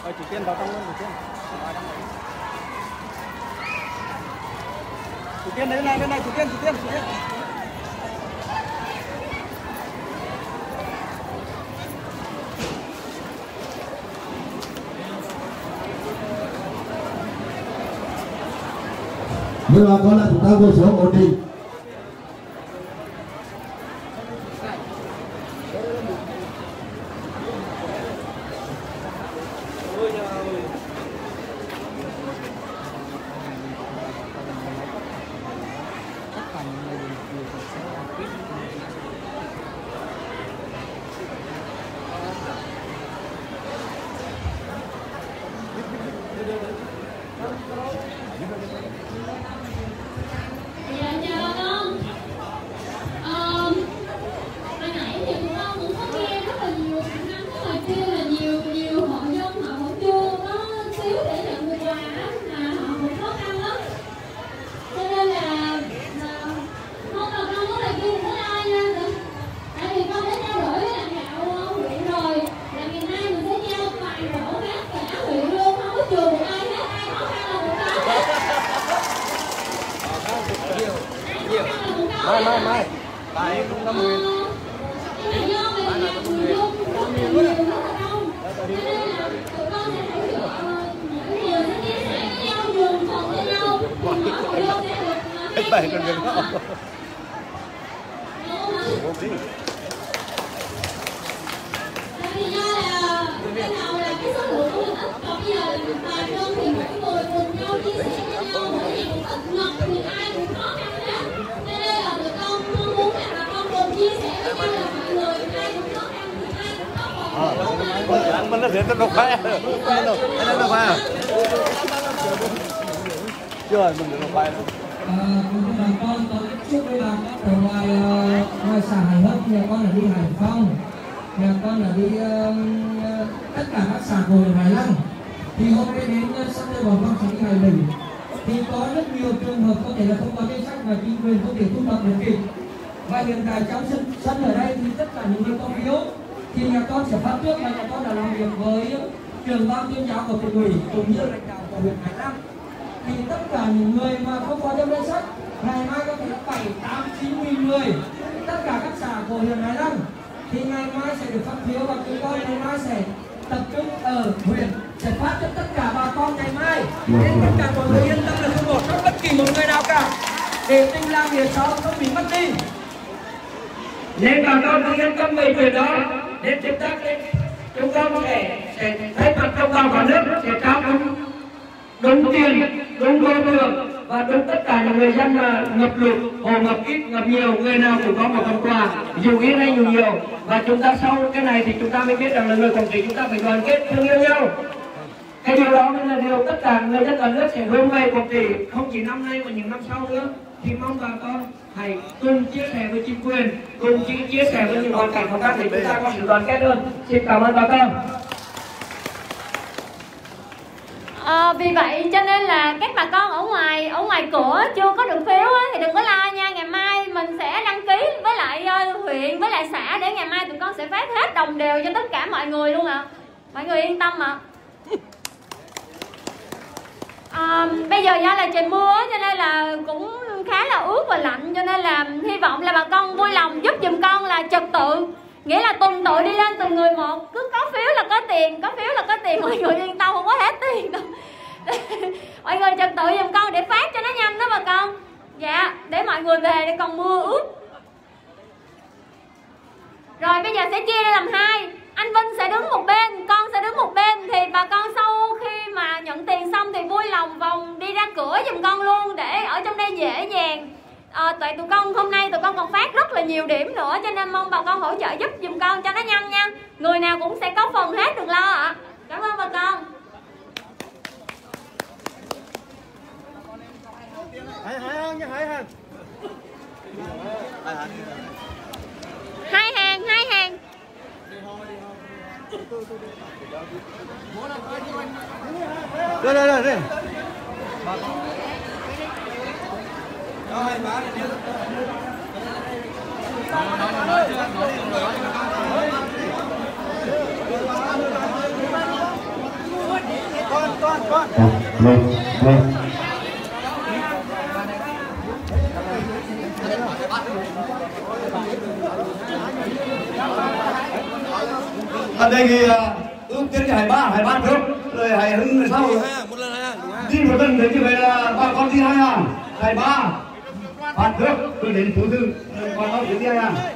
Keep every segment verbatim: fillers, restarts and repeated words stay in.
Rồi chị Tiên vào trong luôn, chị Tiên. Chị Tiên đến này, đến này, chị Tiên, chị Tiên, chị Tiên. Như bà con là chúng ta ngồi xuống ổn định. Mai mai mai tại cũng năm mươi bảy còn gần đó. Mình nó sẽ nó khoe, anh nó khoe à? Chưa, mình được khoe nữa. Bà con tôi chúc với bà con ở ngoài ngoài xã Hải Hưng, nhà con là đi Hải Phòng, nhà con là đi uh, tất cả các xã của Hải Lăng. Thì hôm nay đến sắp tới bà con sẽ đi Hải Bình. Thì có rất nhiều trường hợp có thể là không có danh sách và chính quyền không thể thu thập được kịp. Và hiện tại trong sân, sân ở đây thì tất cả những người có phiếu thì nhà con sẽ phát trước là nhà con đã làm việc với trưởng ban tuyên giáo của tỉnh ủy cũng như lãnh đạo của huyện Hải Lăng. Thì tất cả những người mà không có trong danh sách ngày mai có thể là bảy, tám, chín nghìn người, tất cả các xã của huyện Hải Lăng thì ngày mai sẽ được phát phiếu và chúng tôi ngày mai sẽ tập trung ở huyện sẽ phát cho tất cả bà con ngày mai nên tất cả mọi người yên tâm là không một trong bất kỳ một người nào cả để tình làm việc sau không bị mất đi. Nên bà con cứ yên tâm về chuyện đó. Đến chúng ta chúng ta có thể sẽ thay mặt trong vào cả nước sẽ trao đúng đúng tiền, đúng đôi đường và đúng tất cả những người dân mà ngập lụt, hồ ngập ít, ngập nhiều, người nào cũng có một phần quà, dù ít hay nhiều nhiều. Và chúng ta sau cái này thì chúng ta mới biết rằng là người Quảng Trị chúng ta phải đoàn kết thương yêu nhau. Cái điều đó nên là điều tất cả người dân cả nước sẽ hướng về Quảng Trị không chỉ năm nay mà những năm sau nữa. Thì mong bà con hãy cùng chia sẻ với chính quyền, cùng chia sẻ với những hoàn cảnh khó khăn để chúng ta có sự đoàn kết hơn. Xin cảm ơn bà con. À, vì vậy cho nên là các bà con ở ngoài ở ngoài cửa chưa có được phiếu á, thì đừng có la nha. Ngày mai mình sẽ đăng ký với lại uh, huyện với lại xã để ngày mai tụi con sẽ phát hết đồng đều cho tất cả mọi người luôn ạ. À. Mọi người yên tâm ạ. À. À, bây giờ do là trời mưa cho nên là cũng khá là ướt và lạnh, cho nên là hy vọng là bà con vui lòng giúp giùm con là trật tự, nghĩa là tuần tự đi lên từng người một, cứ có phiếu là có tiền, có phiếu là có tiền, mọi người yên tâm không có hết tiền đâu. Mọi người trật tự giùm con để phát cho nó nhanh đó bà con. Dạ, để mọi người về để còn mưa ướt. Rồi bây giờ sẽ chia ra làm hai, anh Vinh sẽ đứng một bên, con sẽ đứng một bên. Thì bà con sau khi mà nhận tiền xong thì vui lòng vòng đi ra cửa giùm con luôn, để ở trong đây dễ dàng. À, tại tụi con hôm nay tụi con còn phát rất là nhiều điểm nữa, cho nên mong bà con hỗ trợ giúp giùm con cho nó nhanh nha. Người nào cũng sẽ có phần hết, đừng lo ạ. À. Cảm ơn bà con. Hai hàng, hai hàng. Đây đây đây đây. ở đây thì ước tiến hải ba hải ba trước rồi hải hưng sau đi một lần đến như vậy là bà con đi hai hàng hải ba phạt trước tôi đến thứ tư bà con đến đi hai hàng.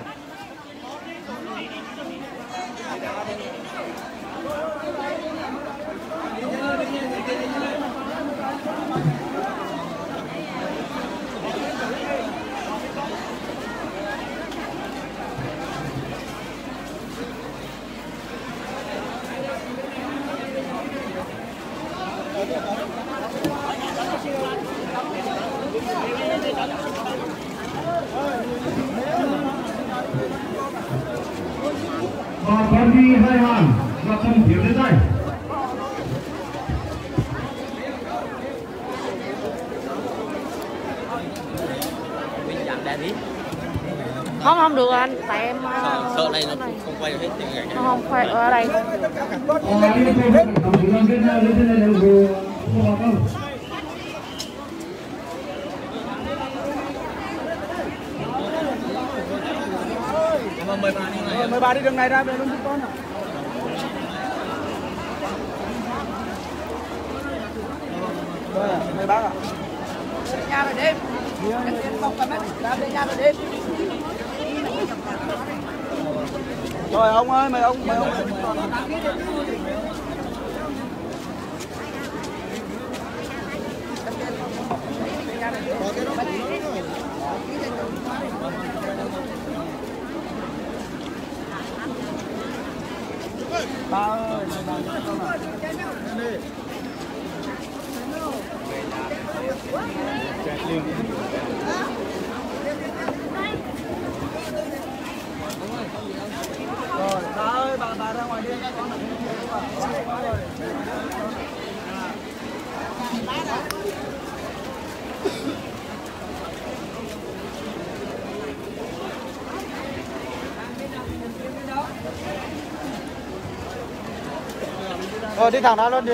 Bà con đi hai hàng và không thiếu đến đây. Không không được anh, tại em sợ này nó không, không quay hết những ảnh. không quay ở đây. Mời bà đi này. Mời bà đi đường này ra về luôn chúng con. Mời bác ạ. Nhà rồi đêm. Không cần mất, ra về nhà rồi đêm. Rồi ông ơi, mời ông, mời ông. Ba ơi, ba rồi, bà ơi, bà, bà ra ngoài đi, con là rồi đi thẳng ra luôn đi.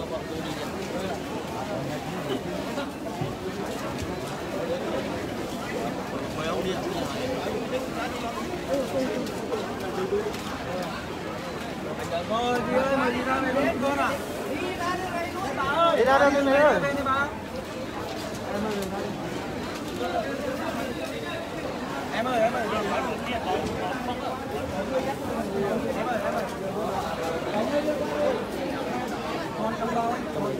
Rồi đi ơi, mày đi ra này luôn con ạ. Đi ra đây đi mày ơi. Em ơi, em ơi. Em ơi, em ơi. Con trong đó.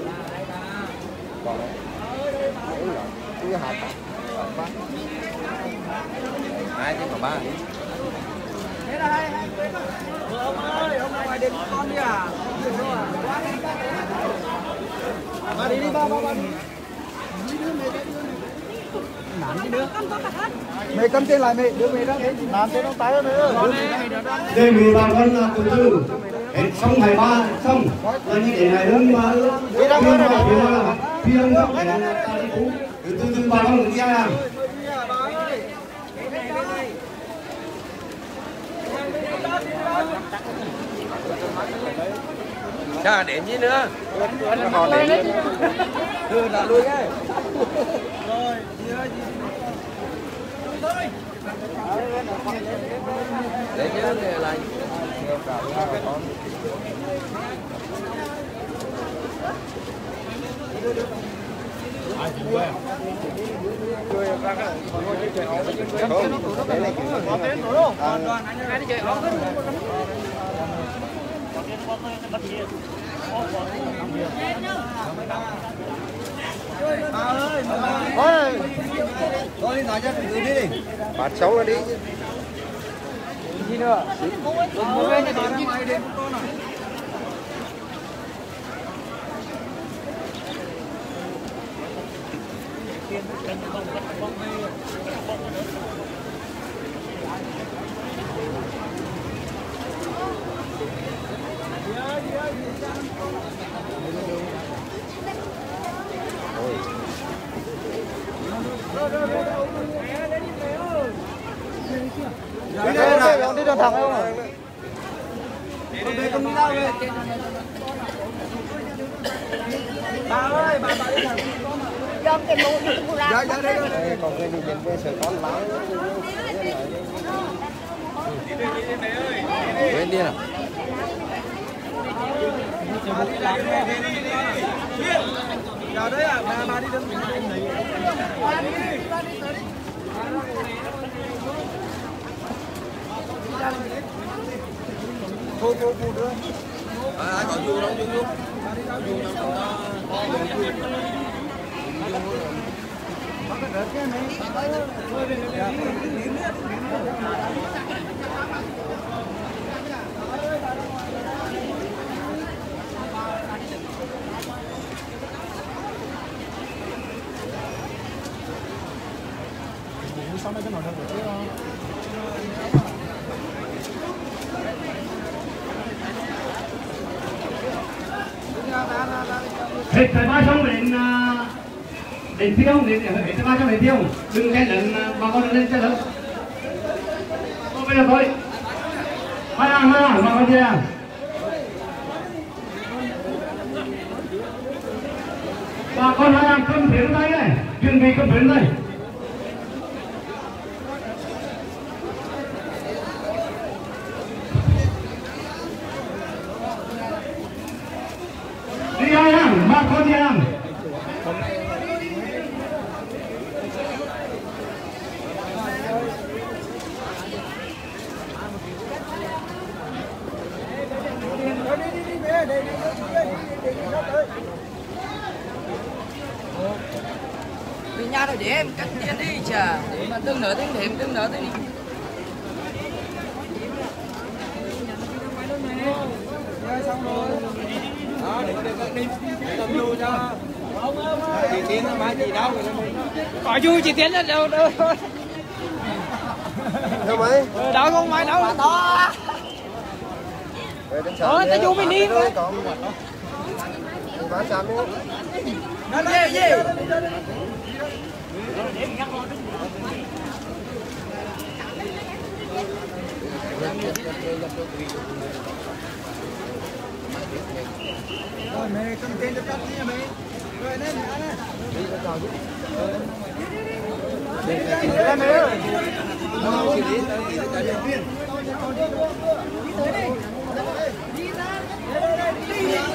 Hai chứ còn ba. Thế là hai hai ông ơi, ông ra ngoài đền con đi à? Ba đi đi, ba ba ba đi. Nán đi nữa. Mày cầm trên lại mày, đưa mày ra đấy. Nán trên nó tay nữa. Đề nghị bà con là từ từ hết xong ngày ba xong là như thế này hơn mà Đi ra ngoài này. phiên xong để ta đi cũ từ từ bà con đi ra. Chà đến gì nữa. Đưa là lui cái. Rồi, đi ơi, đi. Đấy chứ này là Ôi, thôi đi nói cho từ đi đi. bát sống là đi. Gì nữa? Đừng mua cái này đi ngoài đến con à. Đi đây này, ông đi đường thẳng không ạ? Đi đi, không đi đâu về. Bà ơi, bà bà đi thằng Dọn cái mũ mũ ra. Dạ dạ đây đây. Còn cái gì trên cái sợi con láo. Quên đi nào. Giờ đấy à, bà bà đi đứng. Cô cô cô đưa. À, còn du đâu, du du. Hết thầy ba xong đến đến tiêu đến hết thầy ba xong đến tiêu đừng chen lấn bà con đừng lên chen lấn thôi bây giờ thôi hai hàng hai hàng bà con chia hàng bà con hai hàng cầm phiến tay này chuẩn bị cầm phiến đây đi hai hàng bà con chia hàng Đi nhà rồi để em cắt tiền đi chả. Để mà tương nợ tiếng điểm tương nợ tiếng đi. Xong rồi. Đó, để để đi để làm lưu cho. Chị Tiến nó bán gì đâu rồi Có vui chị Tiến là đâu đâu. Đâu mấy? Đâu không phải đâu là to. Ờ, ta vô mình đi thôi. Bán sao nữa? Gì gì? rồi mẹ cầm tiền cho cắt đi mẹ. Rồi lên nữa nè. Đi ra mẹ ơi. Đâu đi đi tới đi tới đi. Đi tới đi. Đi ra. Đây đây đi đi.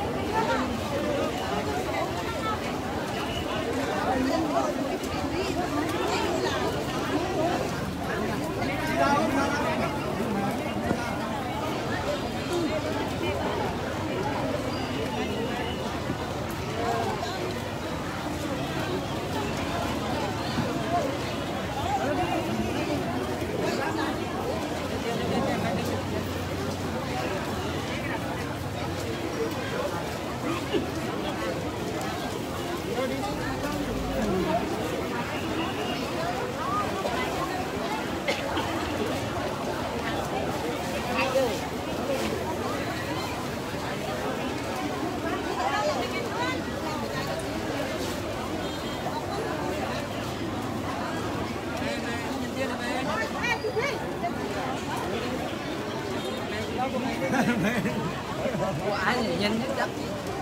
Của ai thì nhanh nhất chắc.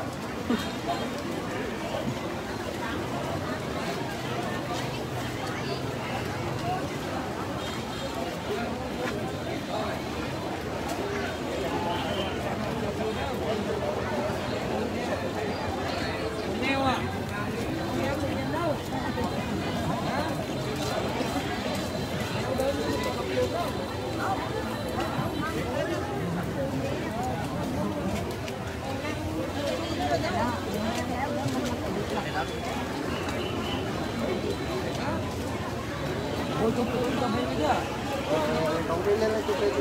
Còn đi lên là chụp đi.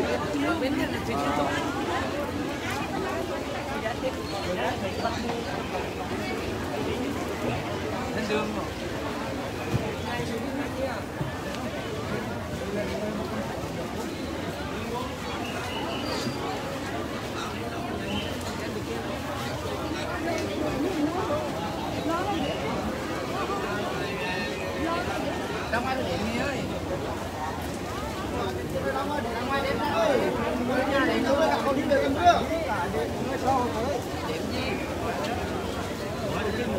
Lên đường rồi. Trong ai điện nghe ơi. Nhà để nó gặp con đi được chưa? Điểm gì?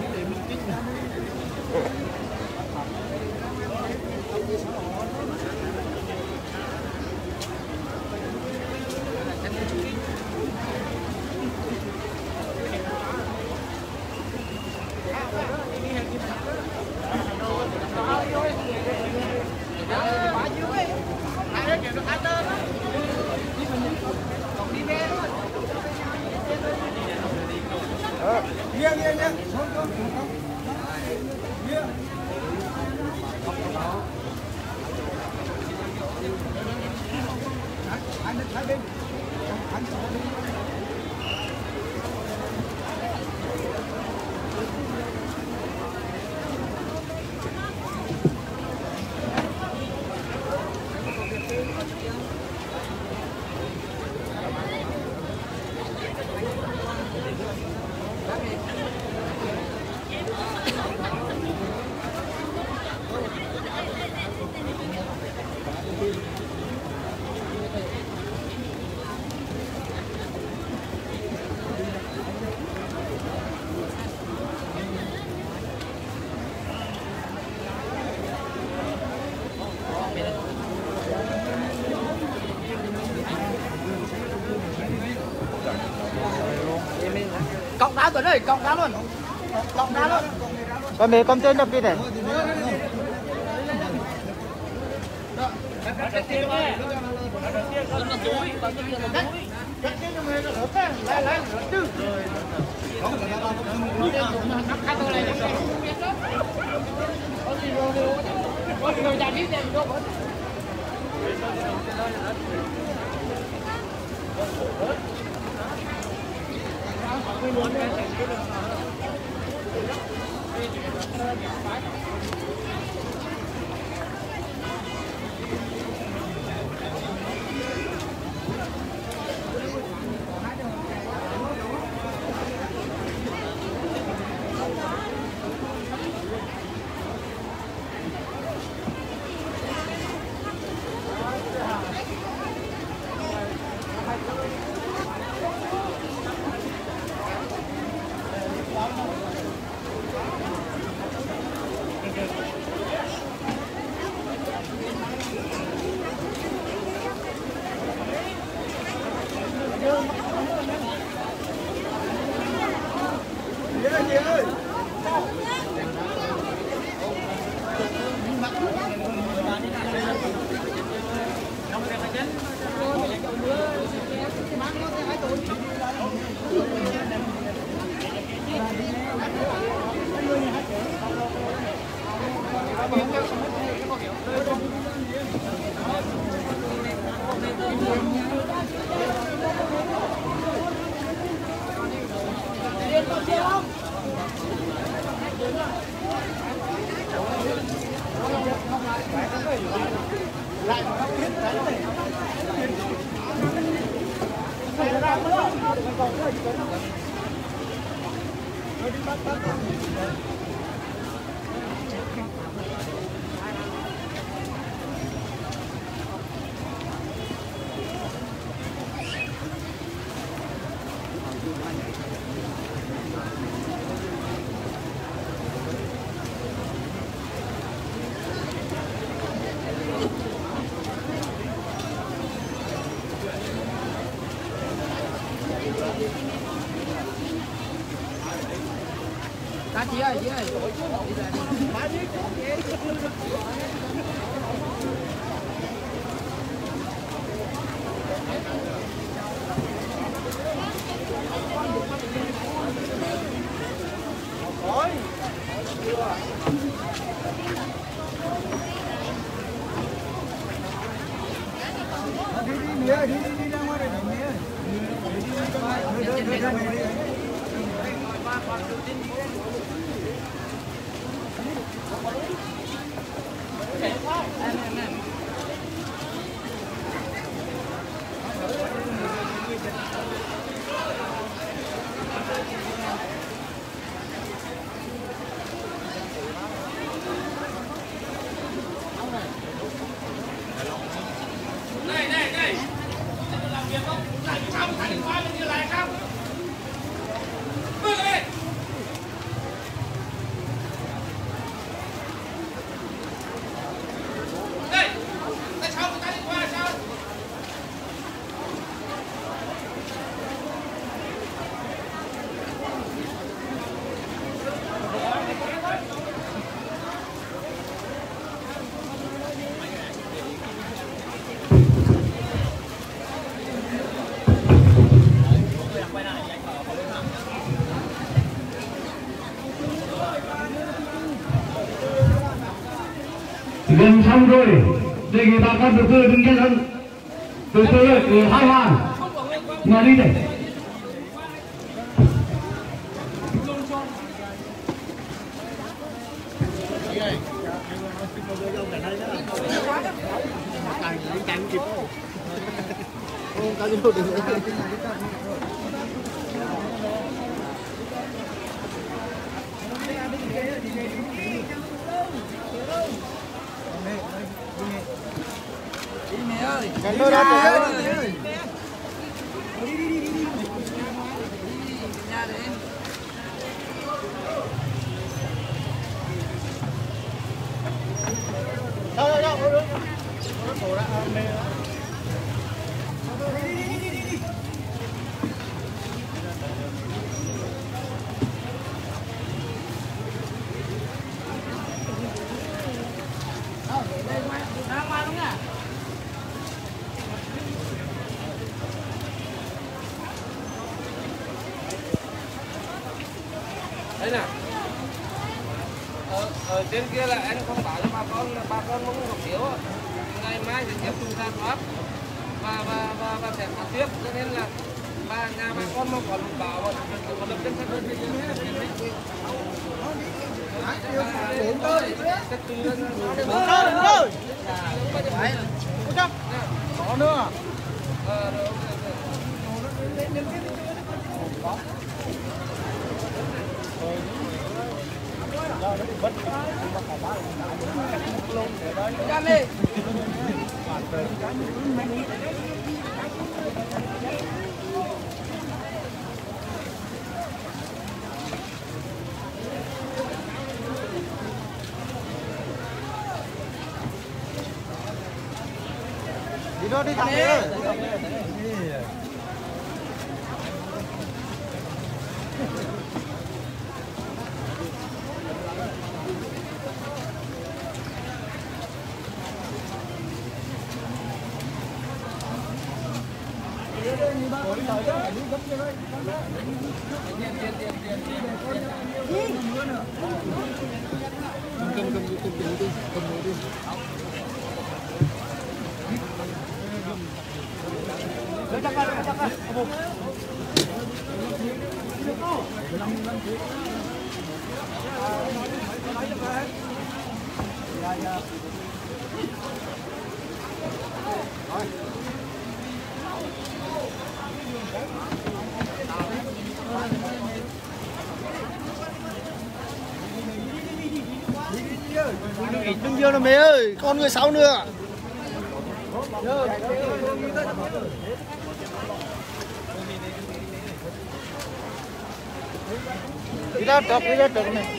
Nghiêng nghiêng nghiêng. Xuống xuống. Nghiêng. Anh hai bên. Anh Cộng đá Tuấn ơi, cộng đá luôn. Cộng đá luôn. Con mẹ con tên nhập đi này. Cá chị ơi, chị ơi. Đi đi mía, đi đi đi ra ngoài để mía. Đi đi ra ngoài. Này này này, làm việc không? Làm sao mà thằng qua bên kia lại không? Điểm xong rồi, đề nghị bà con từ từ đừng nhanh hơn, từ từ từ hai hàng mà đi để. Cái đôi đó rồi. Đấy nè. Ở, ở trên kia là anh không bảo cho bà con là bà con muốn học hiểu ngày mai sẽ tiếp tục ra soát và và và và sẽ phát tiếp, cho nên là bà nhà bà con mà còn bảo và còn lập trên các đơn vị đến tôi tất nhiên là có nữa. Đi đó đi thẳng đi ơi. Đừng vô nữa mẹ ơi, con người sáu nữa. Đi ra trọc, đi ra trọc này.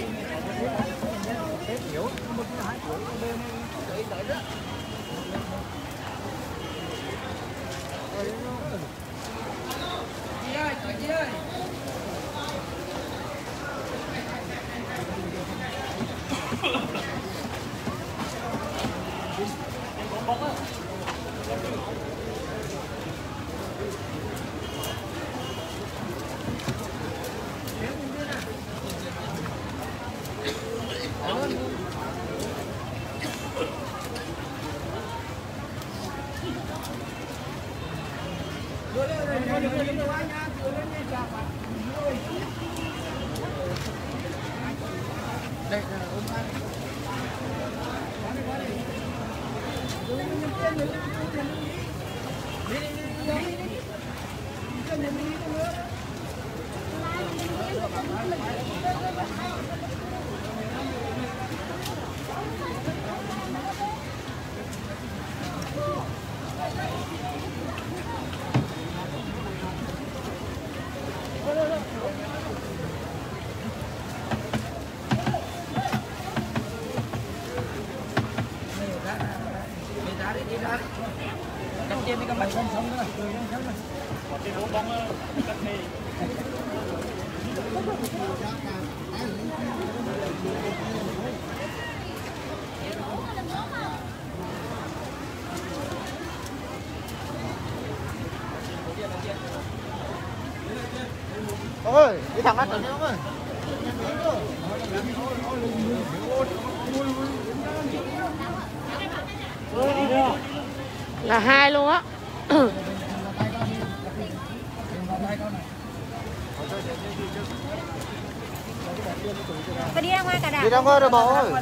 Chị ơi, chị ơi. Đây là ôm ăn. Trên đi các bạn không sống nữa. Còn trên bốn bóng cắt đi. Ôi, đi thẳng ra trận đi ông ơi. Là hai luôn á. Phải đi ra ngoài cả đà. Đi ra ngoài rồi bỏ ơi.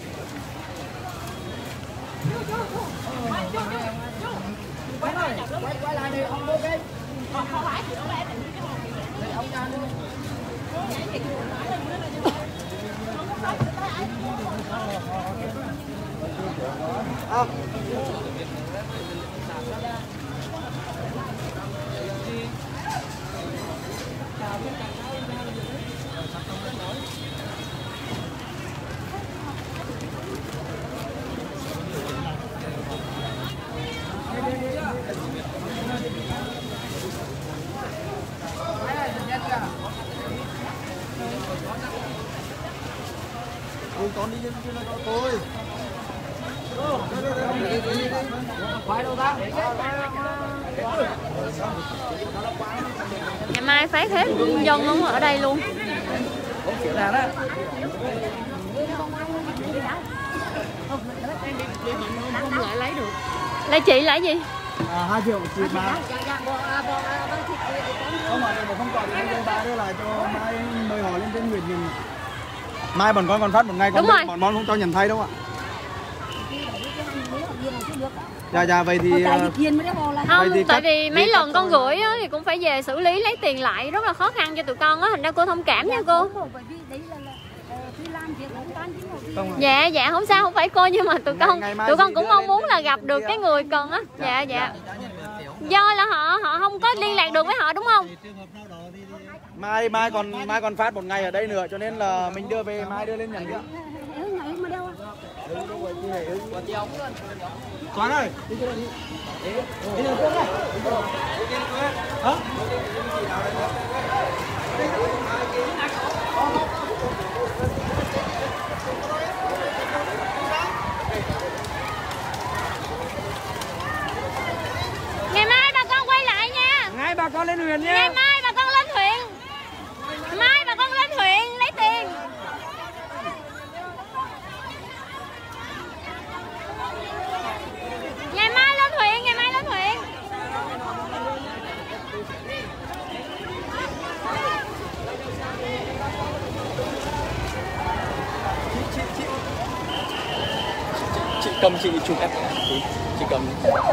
Quay lại đi ông ok. Không phải thì ông lại ông ra đi. À. Con đi trên kia là tôi. Phải đâu ta? Ngày mai phát hết dân luôn ở đây luôn. Là đó. Không lại lấy được. Lấy chị lấy gì? À, hai triệu chị mà. Không mà để không còn hai ba đưa lại cho mai mời họ lên trên Nguyệt nhìn. Mai bọn con còn phát một ngày con Đúng rồi. bọn con không cho nhận thay đâu ạ. Dạ dạ vậy thì Không, thì tại chắc- vì mấy thì lần chắc con tôi- gửi á, thì cũng phải về xử lý lấy tiền lại, rất là khó khăn cho tụi con á, thành ra cô thông cảm nha cô. Dạ dạ không sao, không phải cô, nhưng mà tụi Ngày- con ngày mai tụi con chị cũng đưa mong lên muốn trên là trên gặp trên được kia. cái người cần á. Dạ dạ. Do là họ họ không có liên lạc được với họ đúng không? Mai mai còn mai còn phát một ngày ở đây nữa cho nên là mình đưa về mai đưa lên nhận kia. Toán ơi. Đi chơi đi. Đi đường Phương ơi. Hả? Ngày mai bà con quay lại nha. Ngay bà con lên huyện Ngày nha. mai bà con lên huyện. Mai bà con lên huyện lấy tiền. Ngày mai lên huyện, ngày mai lên huyện. Chị cầm chị chụp em. Chị cầm.